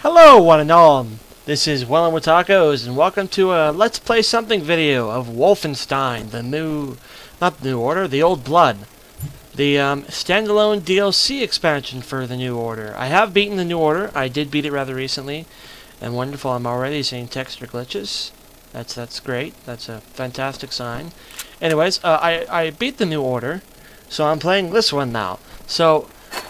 Hello one and all, this is Wellin with Tacos, and welcome to a Let's Play Something video of Wolfenstein, not the New Order, the Old Blood. The standalone DLC expansion for the New Order. I have beaten the New Order. I did beat it rather recently, and wonderful, I'm already seeing texture glitches. That's great, that's a fantastic sign. Anyways, I beat the New Order, so I'm playing this one now. So,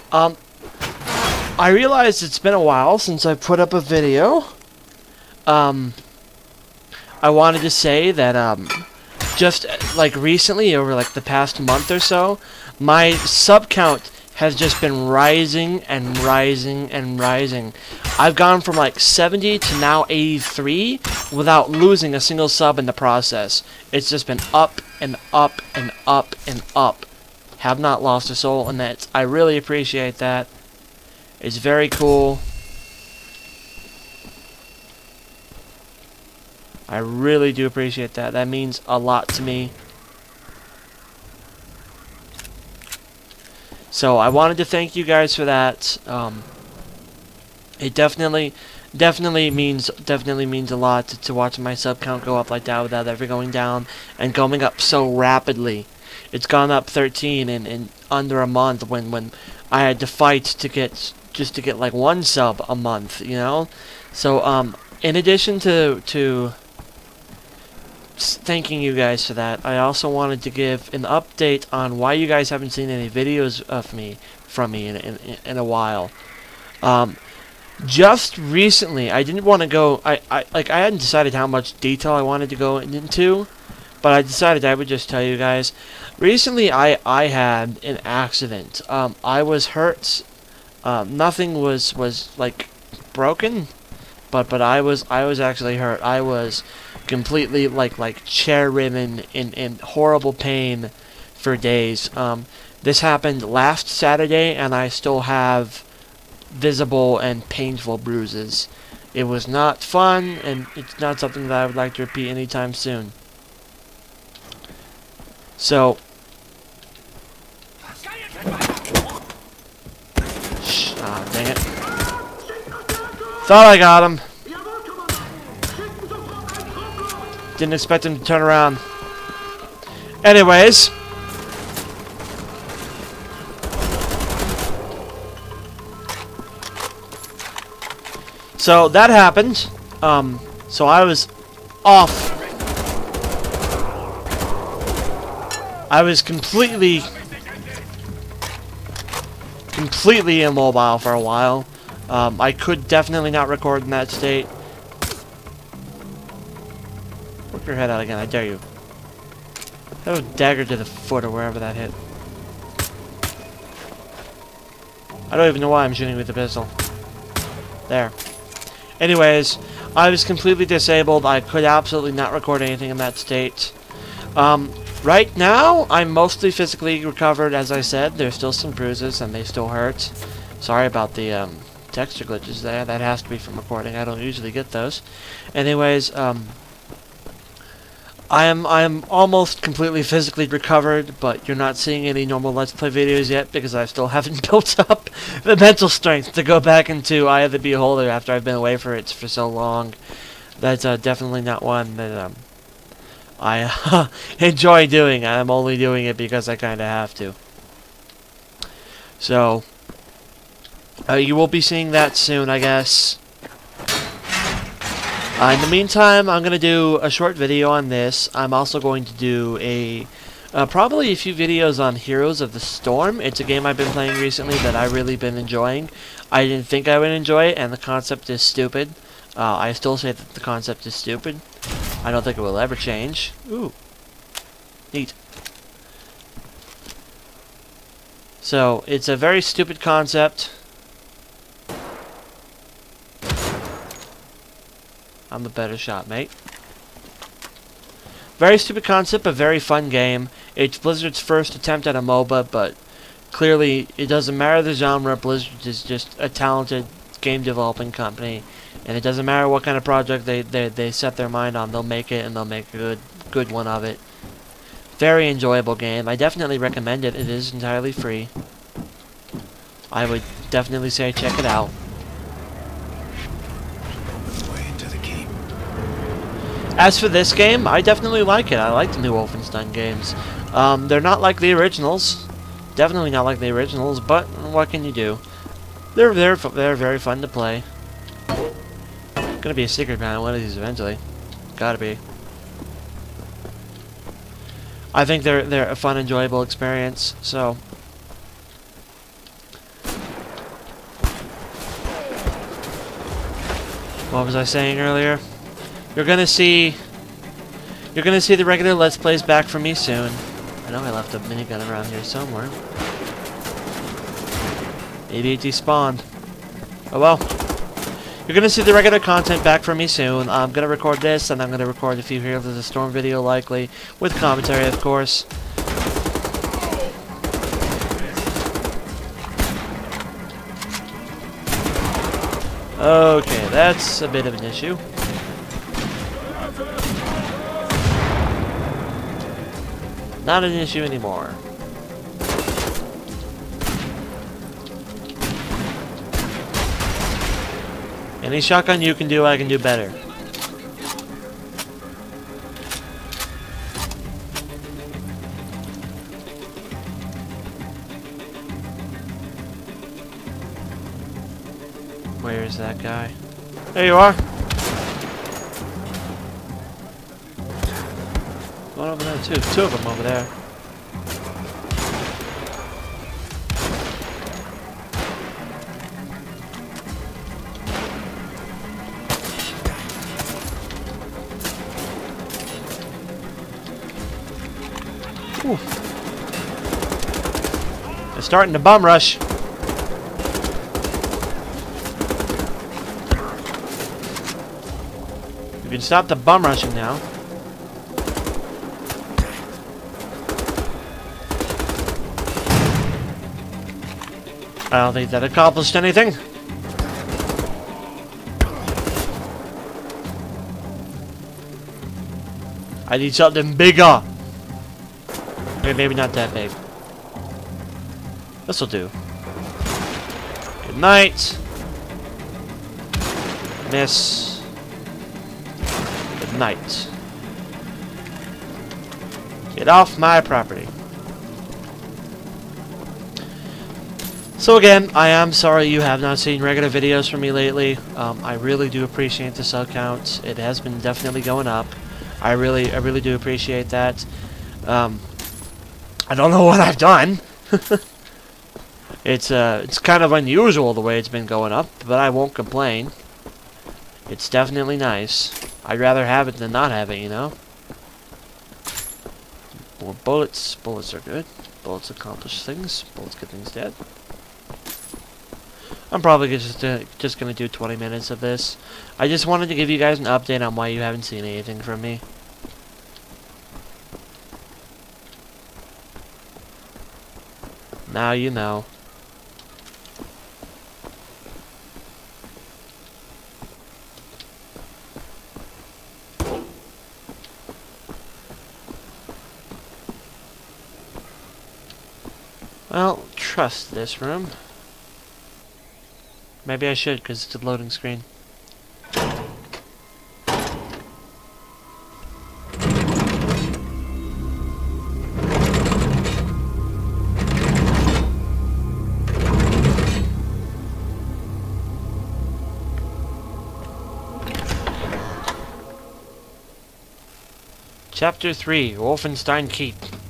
I realized it's been a while since I put up a video. I wanted to say that, just, like, recently, over, like, the past month or so, my sub count has just been rising and rising and rising. I've gone from, like, 70 to now 83 without losing a single sub in the process. It's just been up and up and up and up. Have not lost a soul, and I really appreciate that. It's very cool. I really do appreciate that. That means a lot to me. So I wanted to thank you guys for that. It definitely means a lot to watch my sub count go up like that without ever going down and going up so rapidly. It's gone up 13 in under a month when I had to fight to get like one sub a month, you know. So in addition to thanking you guys for that, I also wanted to give an update on why you guys haven't seen any videos from me in a while. Just recently, I didn't want to go. I hadn't decided how much detail I wanted to go into, but I decided I would just tell you guys. Recently, I had an accident. I was hurt. Nothing was like broken, but I was actually hurt. I was completely like chair ridden in horrible pain for days. This happened last Saturday, and I still have visible and painful bruises. It was not fun, and it's not something that I would like to repeat anytime soon. So, dang it. Thought I got him. Didn't expect him to turn around. Anyways. So that happened. So I was off. I was completely immobile for a while. I could definitely not record in that state. Whip your head out again, I dare you. That was a dagger to the foot or wherever that hit. I don't even know why I'm shooting with the pistol. There. Anyways, I was completely disabled. I could absolutely not record anything in that state. Right now, I'm mostly physically recovered, as I said. There's still some bruises, and they still hurt. Sorry about the texture glitches there. That has to be from recording. I don't usually get those. Anyways, I am almost completely physically recovered, but you're not seeing any normal Let's Play videos yet because I still haven't built up the mental strength to go back into Eye of the Beholder after I've been away for so long. That's definitely not one that I enjoy doing. I'm only doing it because I kind of have to. So, you will be seeing that soon, I guess. In the meantime, I'm going to do a short video on this. I'm also going to do probably a few videos on Heroes of the Storm. It's a game I've been playing recently that I've really been enjoying. I didn't think I would enjoy it, and the concept is stupid. I still say that the concept is stupid. I don't think it will ever change. Ooh. Neat. So, it's a very stupid concept. I'm a better shot, mate. Very stupid concept, but very fun game. It's Blizzard's first attempt at a MOBA, but clearly it doesn't matter the genre. Blizzard is just a talented game developing company, and it doesn't matter what kind of project they set their mind on. They'll make it, and they'll make a good one of it. Very enjoyable game. I definitely recommend it. It is entirely free. I would definitely say check it out. As for this game, I definitely like it. I like the new Wolfenstein games. They're not like the originals. Definitely not like the originals, but what can you do? They're very fun to play. Gonna be a secret behind one of these eventually. Gotta be. I think they're a fun, enjoyable experience. So, what was I saying earlier? You're gonna see the regular Let's Plays back from me soon. I know I left a minigun around here somewhere. Maybe it despawned. Oh well. You're gonna see the regular content back from me soon. I'm gonna record this, and I'm gonna record a few Heroes of the Storm video, likely, with commentary, of course. Okay, that's a bit of an issue. Not an issue anymore. Any shotgun you can do, I can do better. Where is that guy? There you are! One over there too. Two of them over there. Ooh. They're starting to bum rush. You can stop the bum rushing now. I don't think that accomplished anything. I need something bigger. Okay, maybe not that big. This'll do. Good night. Miss. Good night. Get off my property. So again, I am sorry you have not seen regular videos from me lately. I really do appreciate the sub count. It has been definitely going up. I really do appreciate that. I don't know what I've done. It's kind of unusual the way it's been going up, but I won't complain. It's definitely nice. I'd rather have it than not have it, you know? More bullets. Bullets are good. Bullets accomplish things. Bullets get things dead. I'm probably just gonna do 20 minutes of this. I just wanted to give you guys an update on why you haven't seen anything from me. Now you know. Well, trust this room. Maybe I should, because it's a loading screen. Chapter 3, Wolfenstein Keep.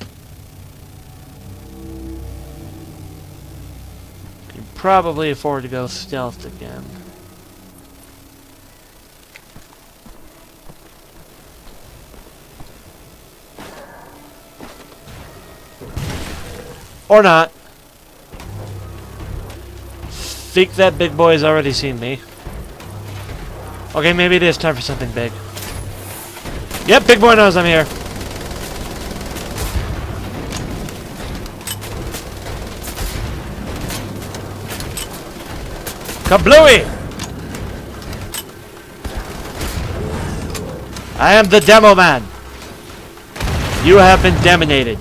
Can probably afford to go stealth again. Or not. Think that big boy's already seen me. Okay, maybe it is time for something big. Yep, big boy knows I'm here. Kablooey! I am the demo man. You have been demonated.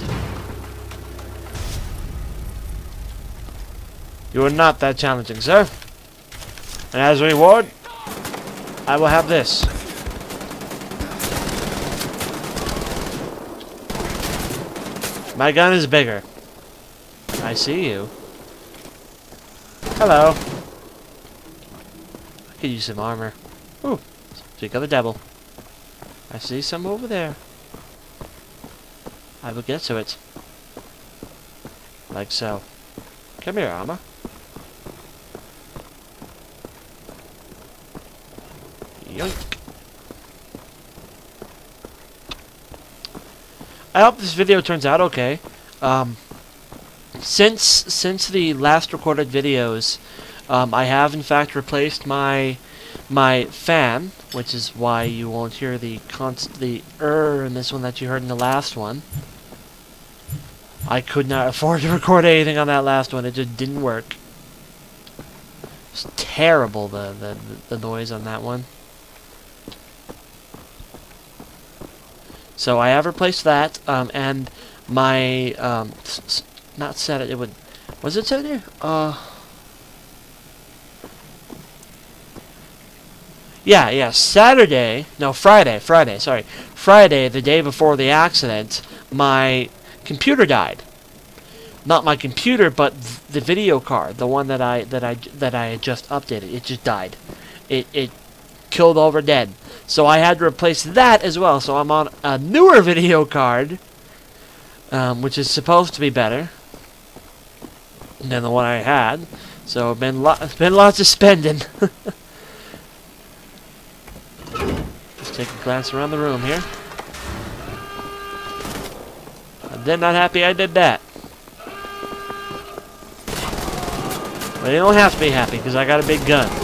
You are not that challenging, sir. And as a reward, I will have this. My gun is bigger. I see you. Hello. I could use some armor. Ooh, speak of the devil. I see some over there. I will get to it. Like so. Come here, armor. Yoink. I hope this video turns out okay. Since the last recorded videos, I have in fact replaced my fan, which is why you won't hear the in this one that you heard in the last one. I could not afford to record anything on that last one. It just didn't work. It's terrible, the noise on that one. So I have replaced that, and my not set it. It would. Was it set here? Yeah. Saturday. No, Friday. Sorry, Friday, the day before the accident, my computer died. Not my computer, but the video card, the one that I had just updated. It just died. It killed over dead. So I had to replace that as well. So I'm on a newer video card, which is supposed to be better than the one I had. So it's been lots of spending. Just take a glance around the room here. I'm not happy I did that. But you don't have to be happy because I got a big gun.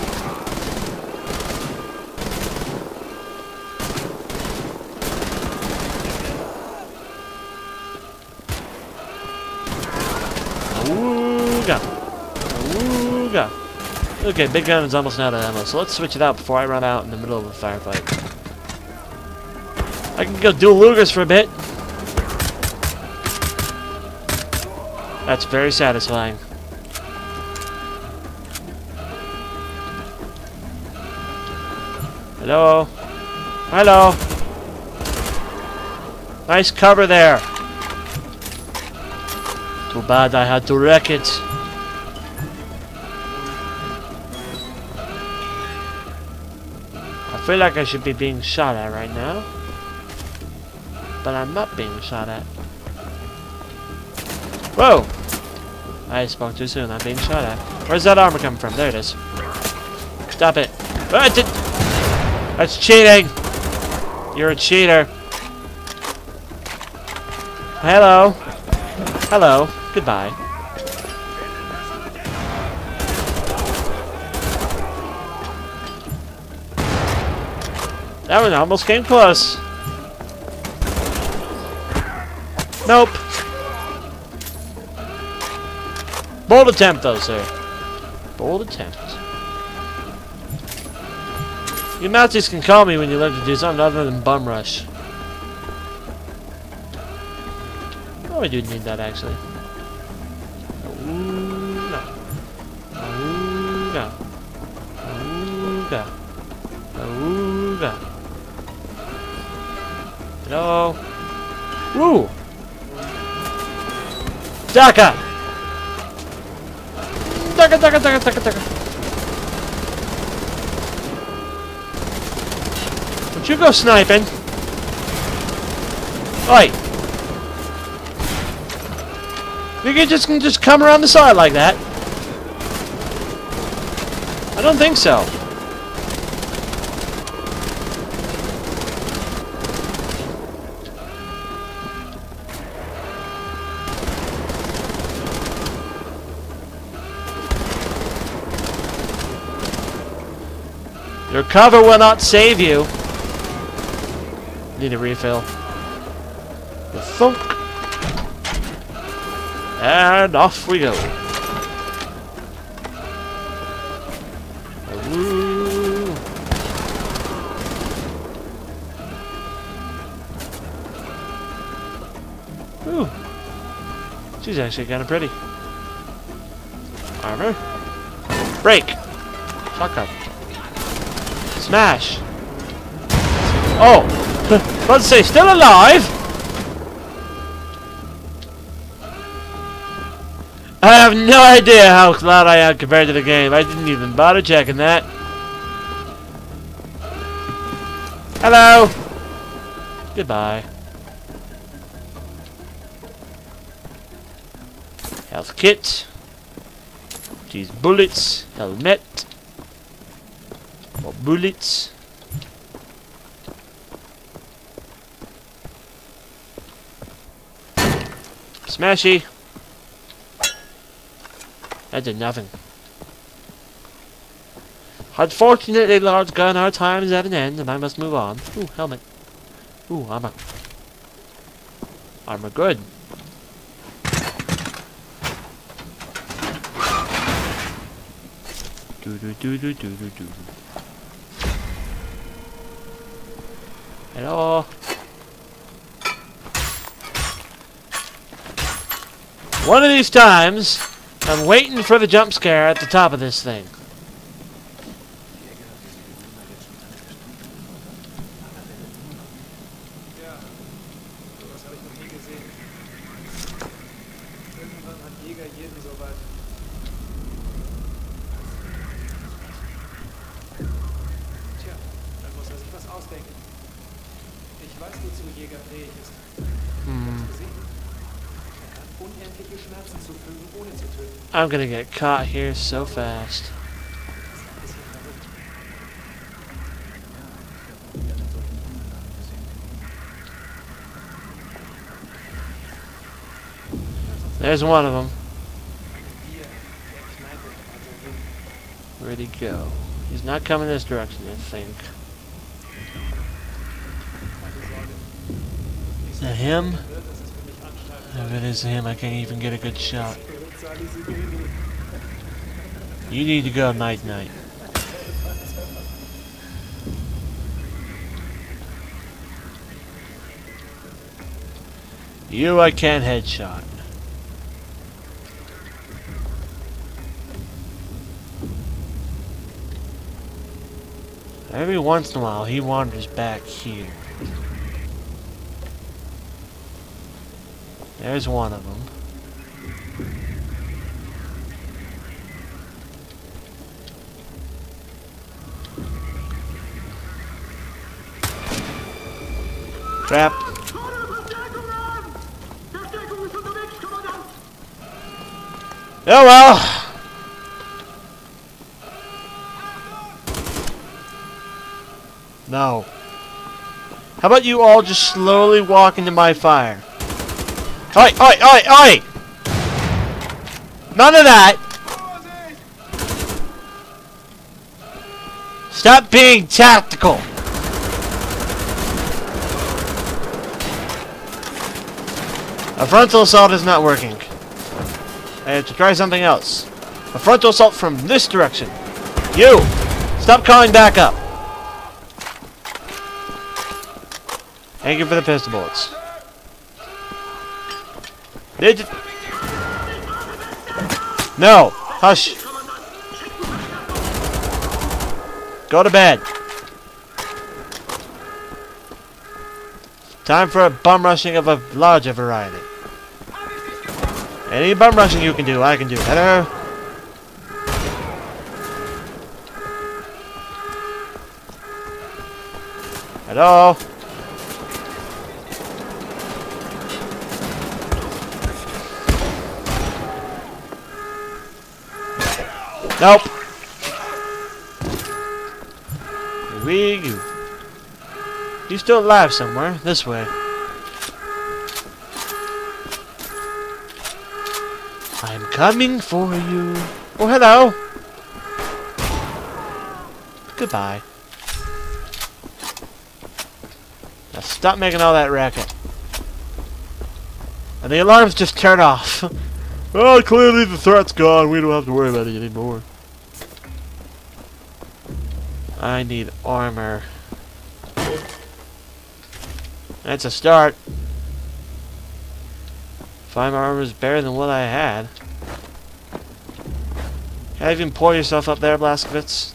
Ooga. Okay, big gun is almost out of ammo, so let's switch it out before I run out in the middle of a firefight. I can go dual Lugers for a bit. That's very satisfying. Hello? Hello? Nice cover there. Too bad I had to wreck it. I feel like I should be being shot at right now. But I'm not being shot at. Whoa! I spoke too soon. I'm being shot at. Where's that armor coming from? There it is. Stop it. That's cheating! You're a cheater. Hello. Hello. Goodbye. That one almost came close. Nope. Bold attempt, though, sir. Bold attempt. You Nazis can call me when you learn to do something other than bum rush. Oh, I do need that, actually. Ooga. Ooga. Ooga. Ooga. Hello? Woo! Daka! Daka. Don't you go sniping. Oi! You can just come around the side like that? I don't think so. Your cover will not save you. Need a refill. The thunk. And off we go. Ooh. Ooh. She's actually kind of pretty. Armor. Break. Shotgun. Smash! Oh! Let's say, still alive! I have no idea how loud I am compared to the game. I didn't even bother checking that. Hello! Goodbye. Health kit. These bullets. Helmet. More bullets. Smashy. That did nothing. Unfortunately, large gun, our time is at an end, and I must move on. Ooh, helmet. Ooh, armor. Armor good. Do do do do do do do. Hello. One of these times, I'm waiting for the jump scare at the top of this thing. I'm gonna get caught here so fast. There's one of them. Where'd he go? He's not coming this direction, I think. Is that him? If it is him, I can't even get a good shot. You need to go night-night. You I can't headshot. Every once in a while, he wanders back here. There's one of them. Trap. Oh well. No. How about you all just slowly walk into my fire? Oi, oi, oi, oi! None of that! Stop being tactical! A frontal assault is not working. I have to try something else. A frontal assault from this direction. You! Stop calling back up! Thank you for the pistol bullets. No! Hush! Go to bed. Time for a bum rushing of a larger variety. Any bum rushing you can do, I can do. Hello? Hello? Nope. Here we go. He's still alive somewhere. This way. I'm coming for you. Oh, hello. Goodbye. Now stop making all that racket. And the alarms just turned off. Oh, clearly the threat's gone. We don't have to worry about it anymore. I need armor. That's a start. 5 armor is better than what I had. Can't even pull yourself up there, Blazkowicz.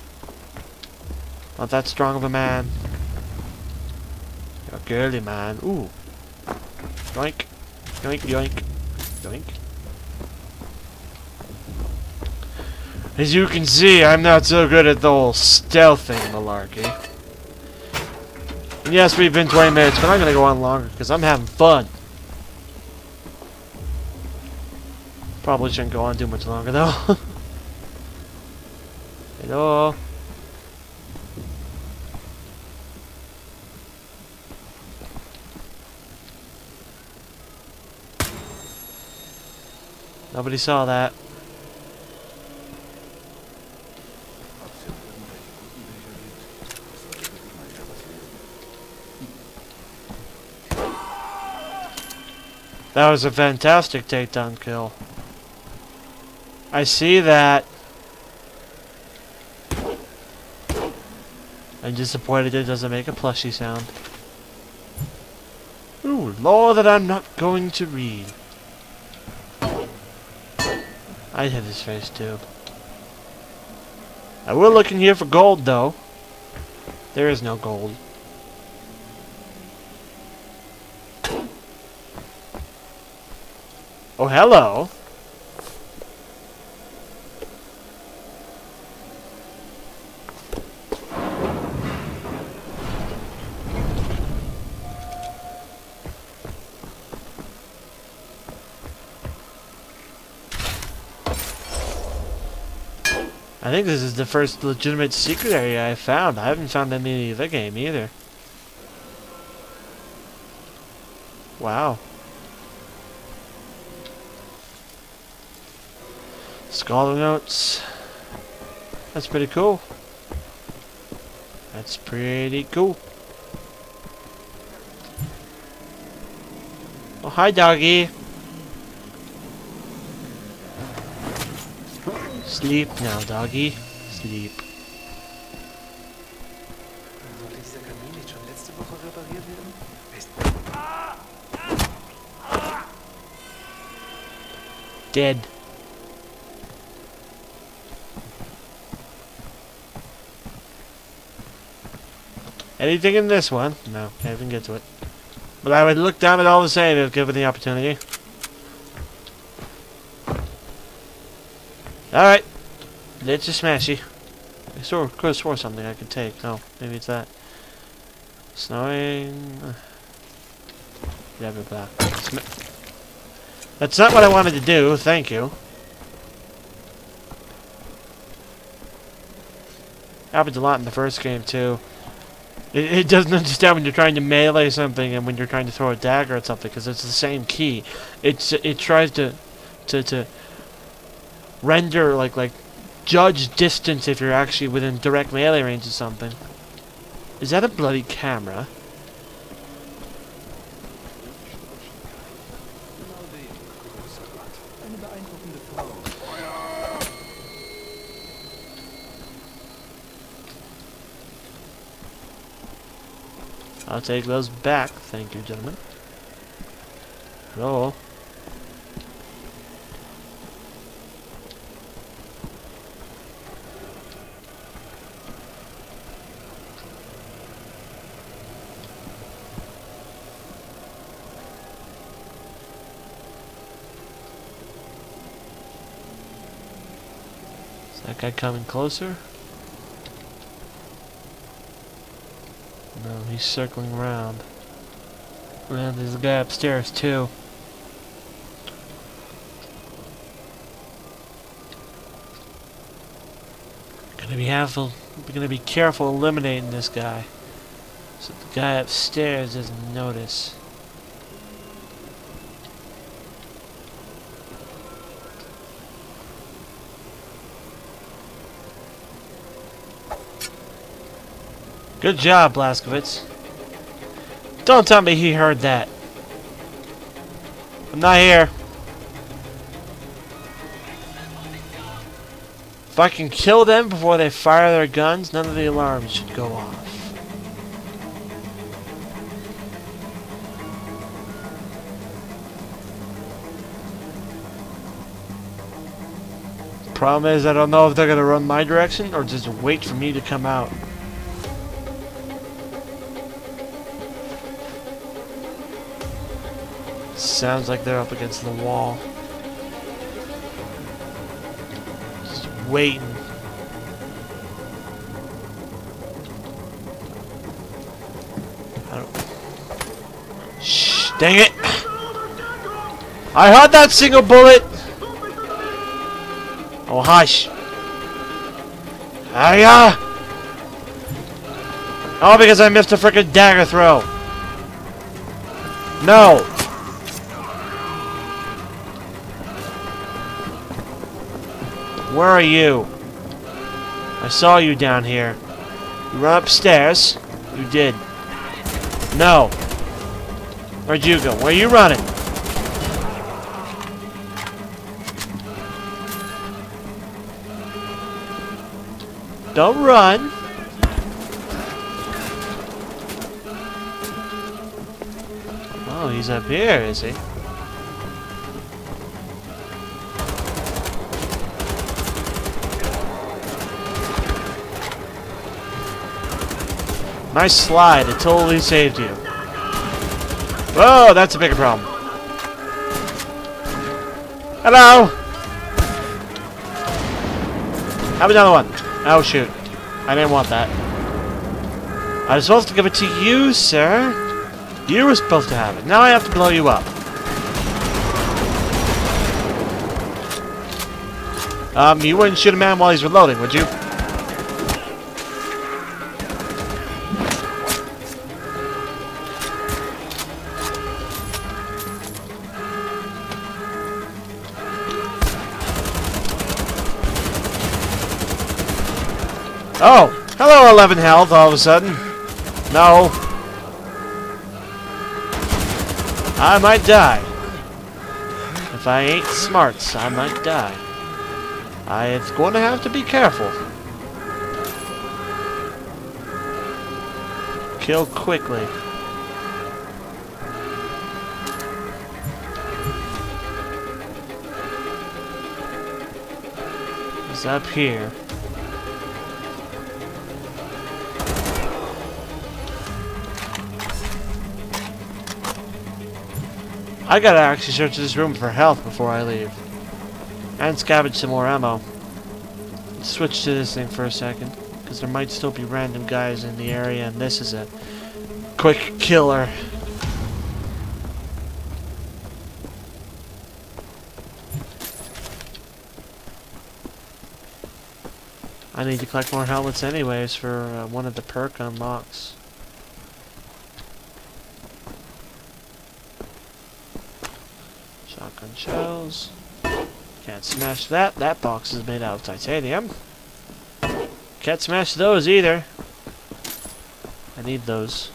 Not that strong of a man. You're a girly man. Ooh. Yoink. Yoink, yoink. Yoink. As you can see, I'm not so good at the whole stealthing malarkey. And yes, we've been 20 minutes, but I'm gonna go on longer because I'm having fun. Probably shouldn't go on too much longer though. Hello. Nobody saw that. That was a fantastic takedown kill. I see that. I'm disappointed it doesn't make a plushy sound. Ooh, law that I'm not going to read. I'd hit his face too. I will look in here for gold though. There is no gold. Oh, hello. I think this is the first legitimate secret area I found. I haven't found any in the other game either. Wow. Scholar notes. That's pretty cool. That's pretty cool. Oh, hi, doggy. Sleep now, doggy. Sleep. Sollte dieser Kamin nicht schon letzte Woche repariert werden? Dead. Anything in this one? No, I didn't get to it. But I would look down at all the same if given the opportunity. Alright. Let's just smashy. I could have swore something I could take. No, maybe it's that. Snowing. Never back. That's not what I wanted to do, thank you. Happens a lot in the first game too. It doesn't understand when you're trying to melee something and when you're trying to throw a dagger at something because it's the same key. It tries to render like judge distance if you're actually within direct melee range of something. Is that a bloody camera? I'll take those back, thank you, gentlemen. Roll. Is that guy coming closer? No, he's circling around. And there's a guy upstairs too. Gonna be careful eliminating this guy, so the guy upstairs doesn't notice. Good job, Blazkowicz. Don't tell me he heard that. I'm not here. If I can kill them before they fire their guns, none of the alarms should go off. Problem is, I don't know if they're gonna run my direction or just wait for me to come out. Sounds like they're up against the wall. Just waiting. I don't... Shh, dang it! I heard that single bullet! Oh, hush! Hiya! Oh, because I missed a frickin' dagger throw! No! Where are you? I saw you down here. You run upstairs. You did. No. Where'd you go? Where are you running? Don't run. Oh, he's up here, is he? Nice slide. It totally saved you. Whoa, that's a bigger problem. Hello! Have another one. Oh, shoot. I didn't want that. I was supposed to give it to you, sir. You were supposed to have it. Now I have to blow you up. You wouldn't shoot a man while he's reloading, would you? Oh! Hello, 11 health, all of a sudden. No. I might die. If I ain't smarts, I might die. I'm going to have to be careful. Kill quickly. It's up here. I gotta actually search this room for health before I leave. And scavenge some more ammo. Let's switch to this thing for a second, because there might still be random guys in the area, and this is a quick killer. I need to collect more helmets anyways for one of the perk unlocks. Shotgun shells. Can't smash that. That box is made out of titanium. Can't smash those either. I need those.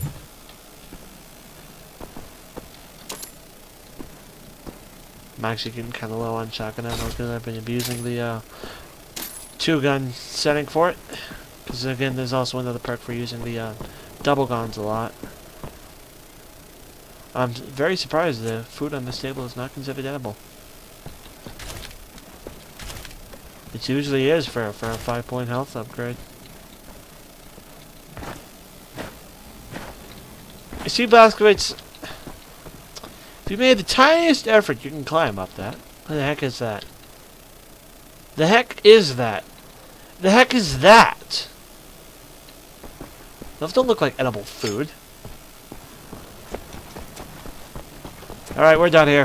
I'm actually getting kind of low on shotgun ammo because I've been abusing the two-gun setting for it. Because again, there's also another perk for using the double guns a lot. I'm very surprised the food on this table is not considered edible. It usually is for a 5-point health upgrade. You see, Blaskowitz, if you made the tiniest effort, you can climb up that. What the heck is that? The heck is that? The heck is that? Those don't look like edible food. Alright, we're done here.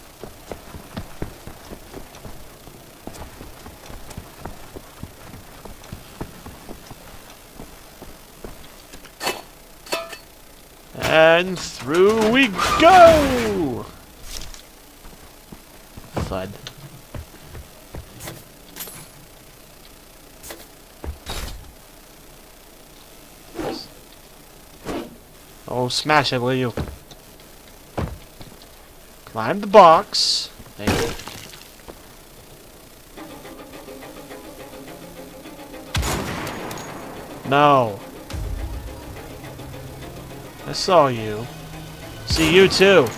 And through we go! Thud. Oh, smash it, will you? Climb the box. Thank you. No. I saw you. See you too.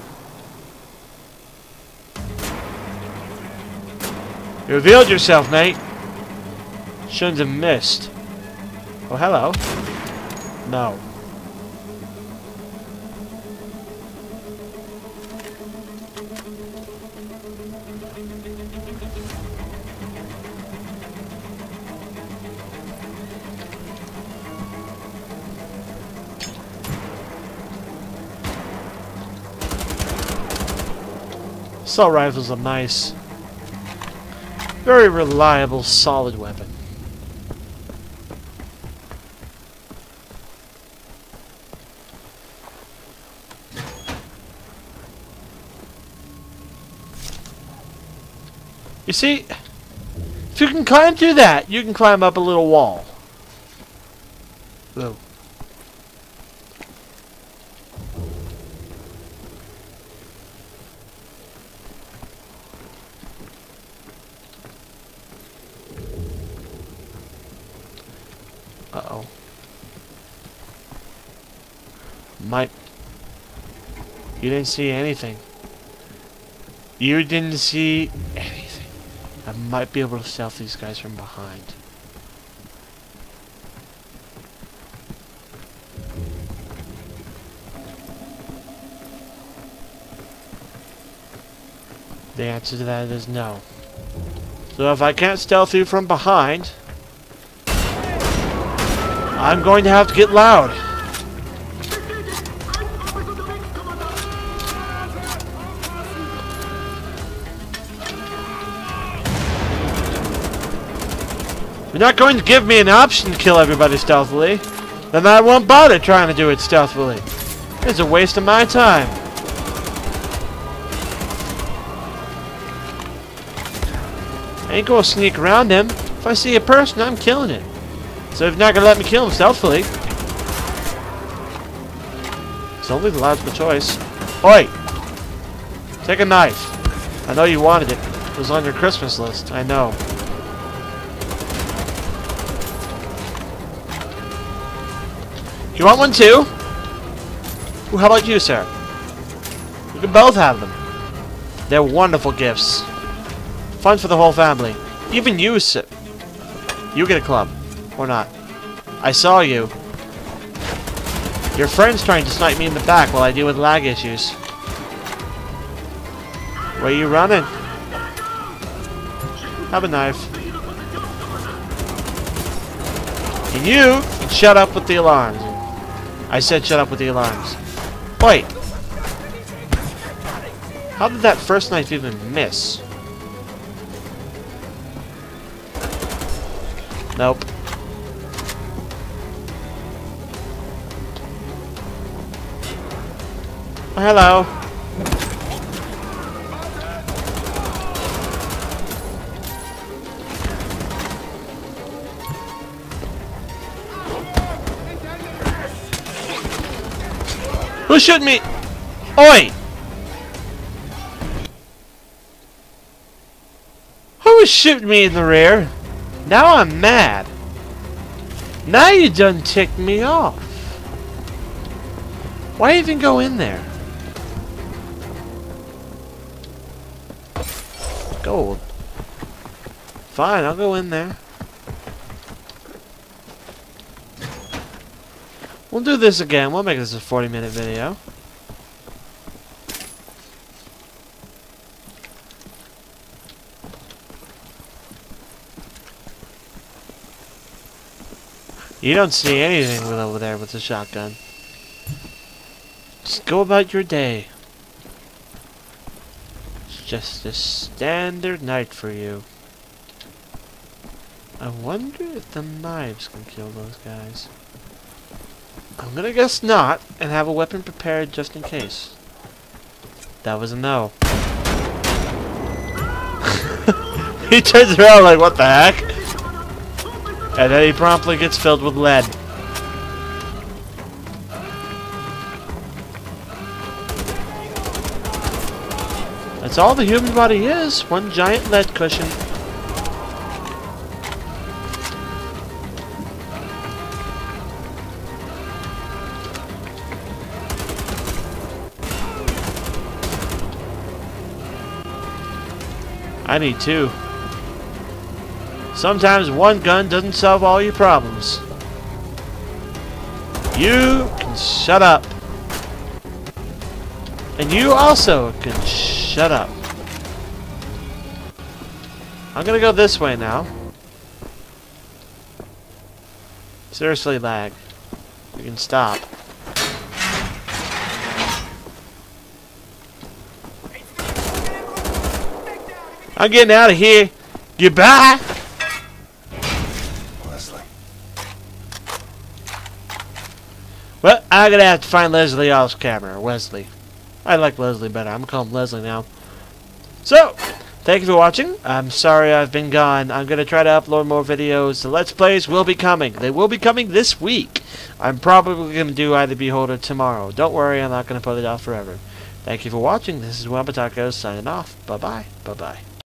You revealed yourself, mate. Shouldn't have missed. Oh, hello. No. Assault rifle's a nice, very reliable, solid weapon. You see, if you can climb through that, you can climb up a little wall. Whoa. Uh-oh. You didn't see anything. You didn't see anything. I might be able to stealth these guys from behind. The answer to that is no. So if I can't stealth you from behind, I'm going to have to get loud. You're not going to give me an option to kill everybody stealthily, then I won't bother trying to do it stealthily. It's a waste of my time. I ain't gonna sneak around them. If I see a person, I'm killing it. So if you're not gonna let me kill him stealthily, it's only the logical choice. Oi! Take a knife. I know you wanted it. It was on your Christmas list. I know. You want one too? Ooh, how about you, sir? You can both have them. They're wonderful gifts. Fun for the whole family. Even you, sir. You get a club. Or not. I saw you. Your friend's trying to snipe me in the back while I deal with lag issues. Where are you running? Have a knife. And you can shut up with the alarms. I said shut up with the alarms. Wait. How did that first knife even miss? Nope. Oh, hello. Who shot me? Oi! Who was shooting me in the rear? Now I'm mad. Now you done ticked me off. Why even go in there? Gold. Fine, I'll go in there. We'll do this again. We'll make this a 40-minute video. You don't see anything with over there with the shotgun. Just go about your day. It's just a standard night for you. I wonder if the knives can kill those guys. I'm gonna guess not, and have a weapon prepared just in case. That was a no. He turns around like, what the heck? And then he promptly gets filled with lead. That's all the human body is, one giant lead cushion. I need two. Sometimes one gun doesn't solve all your problems. You can shut up. And you also can shut up. I'm gonna go this way now. Seriously, lag. You can stop. I'm getting out of here. Goodbye. Leslie. Well, I'm gonna have to find Leslie off camera. Or Wesley. I like Leslie better. I'm gonna call him Leslie now. So, thank you for watching. I'm sorry I've been gone. I'm gonna try to upload more videos. The Let's Plays will be coming. They will be coming this week. I'm probably gonna do either Beholder tomorrow. Don't worry, I'm not gonna put it off forever. Thank you for watching. This is Wampatacos signing off. Bye bye. Bye bye.